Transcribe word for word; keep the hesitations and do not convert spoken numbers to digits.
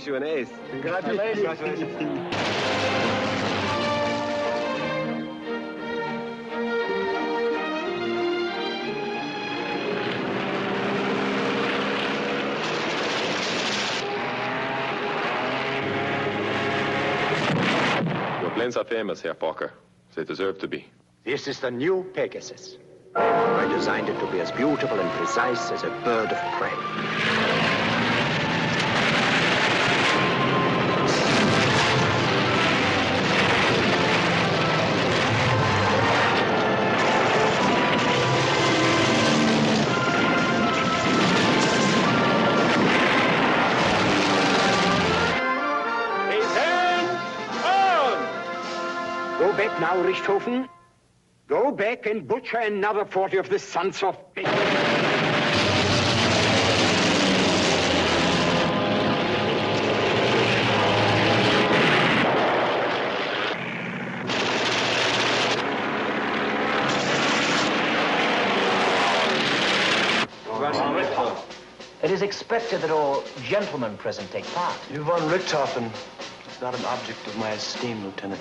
makes you an ace. Congratulations. Congratulations. Your planes are famous, Herr Parker. They deserve to be. This is the new Pegasus. I designed it to be as beautiful and precise as a bird of prey. Go back now, Richthofen. Go back and butcher another forty of the sons of bitch. It is expected that all gentlemen present take part. You von Richthofen is not an object of my esteem, Lieutenant.